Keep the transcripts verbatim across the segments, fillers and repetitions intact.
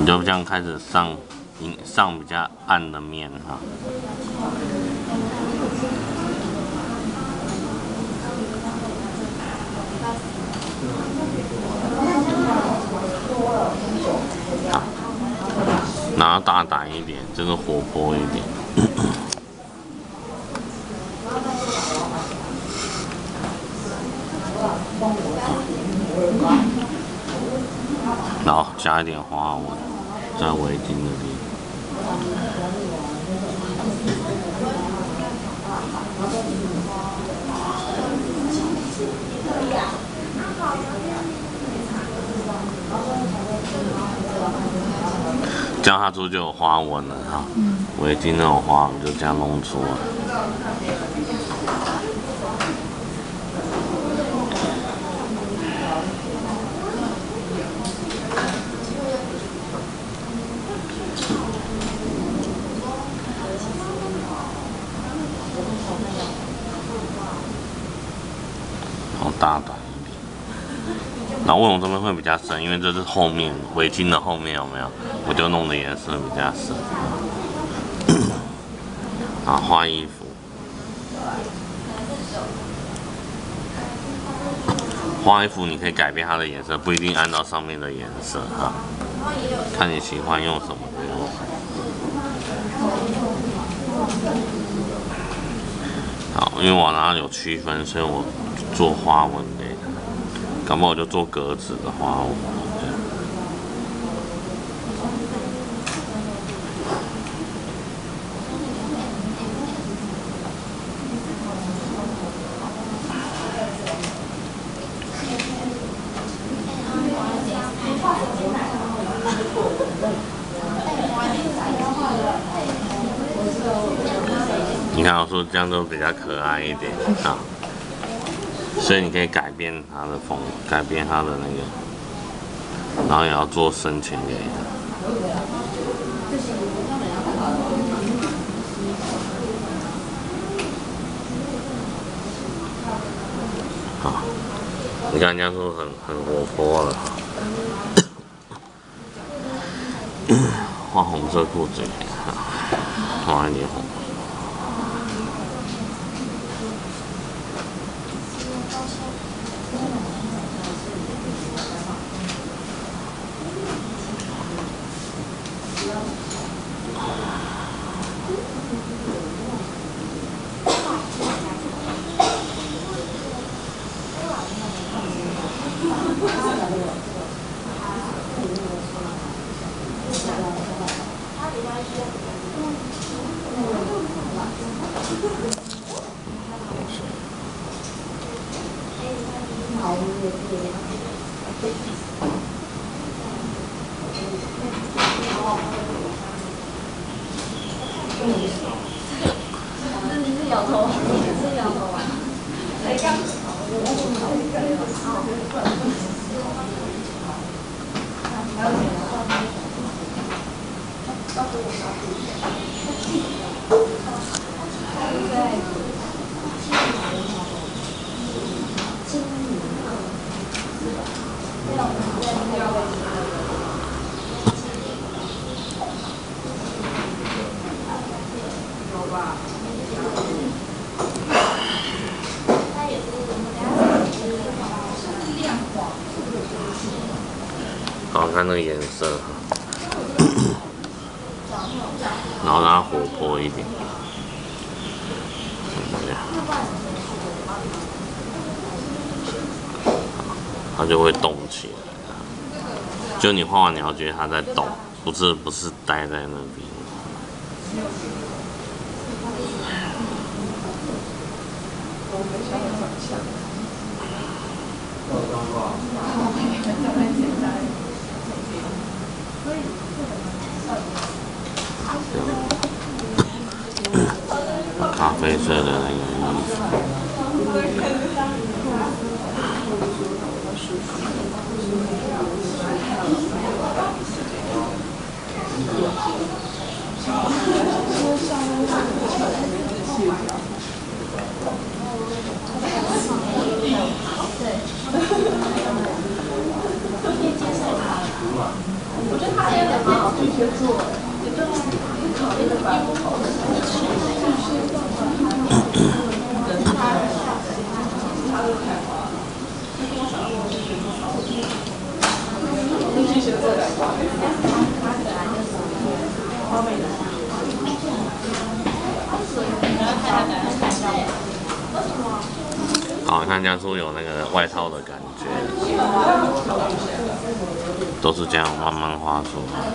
你就这样开始上上比较暗的面哈。好，然后大胆一点，这个活泼一点。然后加一点花纹，在围巾的地方。这样它就就有花纹了哈，围巾那种花纹就这样弄出来。好大胆一点，然后为什么这边会比较深？因为这是后面围巾的后面有没有？我就弄的颜色比较深。好，画衣服，画衣服你可以改变它的颜色，不一定按照上面的颜色哈，看你喜欢用什么就用什么。好，因为我那有区分，所以我做花纹类的，搞不好我就做格子的花纹。你看我说这样都比较可爱一点啊，所以你可以改变它的风，改变它的那个，然后也要做深浅给它。好，你看人家说很很活泼了，画红色裤子，画一点红。 你是摇头，你是摇头啊？谁刚？ 好看那个颜色哈，然后让它活泼一点，它就会动起来。就你画完，你要觉得它在动，不是不是待在那边。咖啡色的那个衣服。 我觉得他也有点好，你看江苏有那个外套的感觉，都是这样慢慢画出来。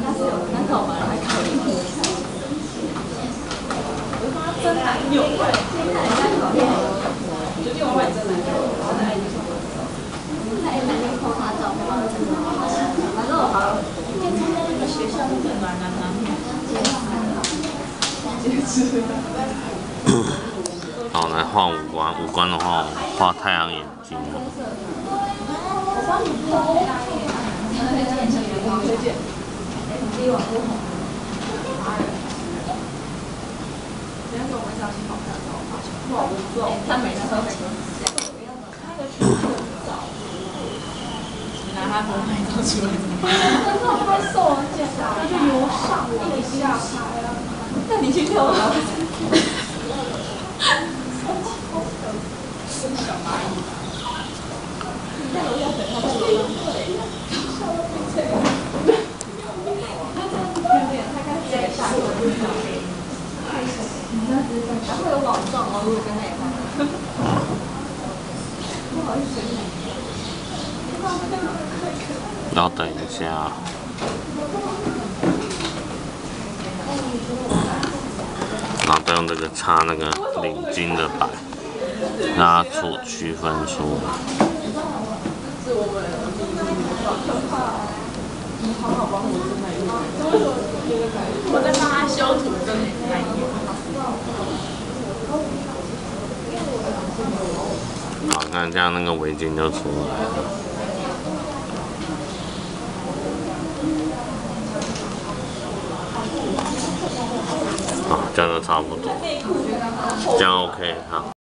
真男友哎，真男友，决定我买真男友，真的爱你。那哎，男友拍拍照，反正我好，今天那个学校那个暖男男女截止。 好，来画五官，五官的话，画太阳眼睛。 我帮你拍。推荐，推荐。哎，你自己往不红。两种微笑挺好看的，我发现。哇，我不知道，他每次都很那个去很早。你拿他不拍照出来怎么办？真的拍瘦了，见到那就由上往下拍啊。那你去跳哪？小蚂蚁。你在楼下等他，在楼上等。笑到闭嘴。他这样子有点太开始在下楼就小黑。还会有网状哦，如果跟他也看。不好意思。 然后等一下。然后再用这个擦那个领巾的白，让它出区分出来。 是我们你好好帮我真男友。我在帮他修图真男友。 好，看这样那个围巾就出来了。好，这样就差不多，这样 OK， 好。